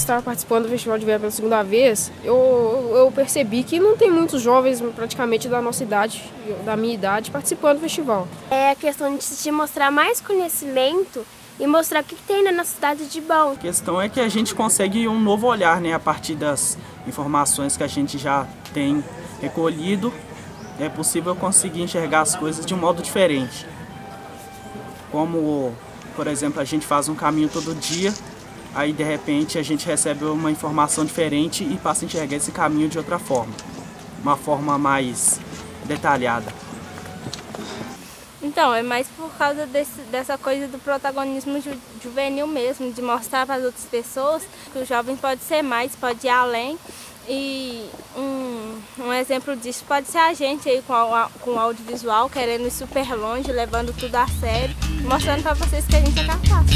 estava participando do Festival de Verão pela segunda vez, eu percebi que não tem muitos jovens praticamente da nossa idade, da minha idade, participando do festival. É a questão de mostrar mais conhecimento e mostrar o que tem na nossa cidade de bom. A questão é que a gente consegue um novo olhar, né, a partir das informações que a gente já tem recolhido. É possível conseguir enxergar as coisas de um modo diferente. Como, por exemplo, a gente faz um caminho todo dia, aí de repente a gente recebe uma informação diferente e passa a enxergar esse caminho de outra forma. Uma forma mais detalhada. Então, é mais por causa dessa coisa do protagonismo juvenil mesmo, de mostrar para as outras pessoas que o jovem pode ser mais, pode ir além. E um exemplo disso pode ser a gente aí com o audiovisual, querendo ir super longe, levando tudo a sério, mostrando para vocês que a gente é capaz.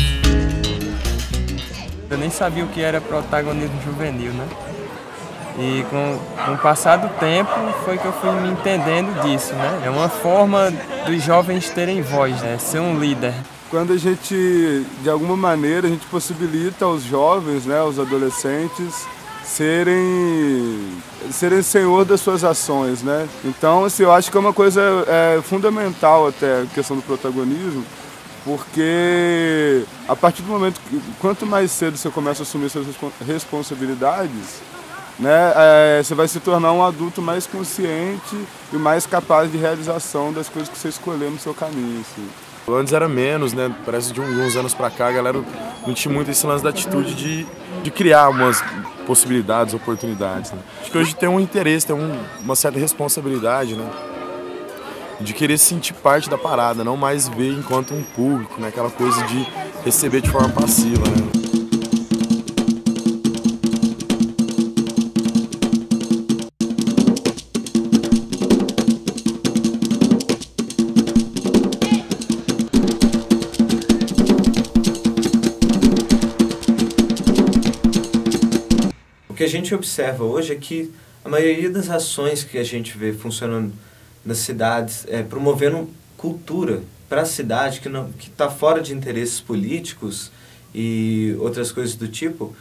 Eu nem sabia o que era protagonismo juvenil, né? E com o passar do tempo foi que eu fui me entendendo disso, né? É uma forma dos jovens terem voz, né? Ser um líder. Quando a gente, de alguma maneira, a gente possibilita aos jovens, né, aos adolescentes, serem senhor das suas ações, né? Então, assim, eu acho que é uma coisa fundamental até a questão do protagonismo, porque a partir do momento que, quanto mais cedo você começa a assumir suas responsabilidades, né, você vai se tornar um adulto mais consciente e mais capaz de realização das coisas que você escolheu no seu caminho. Assim. Antes era menos, né? Parece de uns anos pra cá a galera não tinha muito esse lance da atitude de criar umas possibilidades, oportunidades. Né? Acho que hoje tem um interesse, tem uma certa responsabilidade, né? De querer se sentir parte da parada, não mais ver enquanto um público, né? Aquela coisa de receber de forma passiva, né? O que a gente observa hoje é que a maioria das ações que a gente vê funcionando nas cidades, promovendo cultura para a cidade, que está fora de interesses políticos e outras coisas do tipo,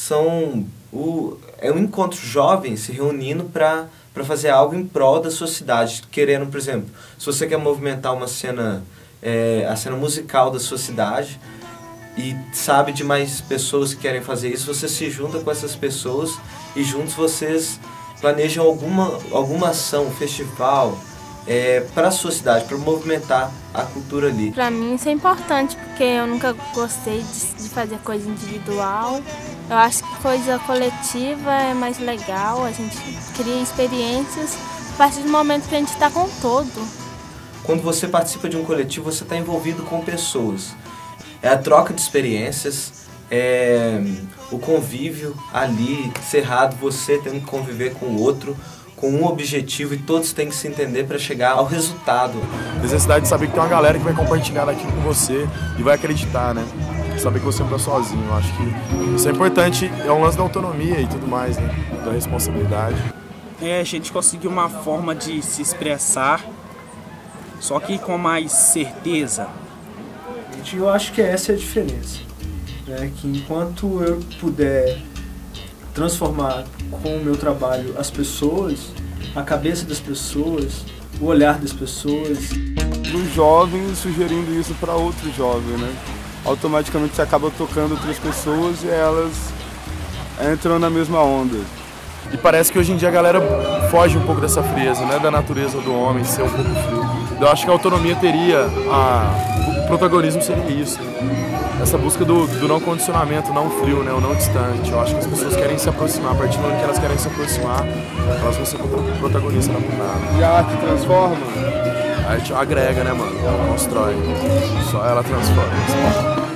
é um encontro jovem se reunindo para fazer algo em prol da sua cidade, querendo, por exemplo, se você quer movimentar uma cena, a cena musical da sua cidade, e sabe de mais pessoas que querem fazer isso, você se junta com essas pessoas e juntos vocês planejam alguma ação, um festival para a sua cidade, para movimentar a cultura ali. Para mim isso é importante, porque eu nunca gostei de fazer coisa individual. Eu acho que coisa coletiva é mais legal, a gente cria experiências a partir do momento que a gente está com o todo. Quando você participa de um coletivo, você está envolvido com pessoas. É a troca de experiências, o convívio ali, cerrado, você tendo que conviver com o outro, com um objetivo e todos têm que se entender para chegar ao resultado. A necessidade de saber que tem uma galera que vai compartilhar aquilo com você e vai acreditar, né? Saber que você não está sozinho. Eu acho que isso é importante, é um lance da autonomia e tudo mais, né? Da responsabilidade. A gente conseguiu uma forma de se expressar, só que com mais certeza. Eu acho que essa é a diferença, né? Que enquanto eu puder transformar com o meu trabalho as pessoas, a cabeça das pessoas, o olhar das pessoas. Os jovens sugerindo isso para outros jovens, né? Automaticamente você acaba tocando outras pessoas e elas entram na mesma onda. E parece que hoje em dia a galera foge um pouco dessa frieza, né? Da natureza do homem ser um pouco frio. Eu acho que a autonomia teria, o protagonismo seria isso. Essa busca do não condicionamento, não frio, né? O não distante. Eu acho que as pessoas querem se aproximar. A partir do momento que elas querem se aproximar, elas vão ser protagonistas na parada. E a arte transforma? A arte agrega, né, mano? Ela constrói. Só ela transforma.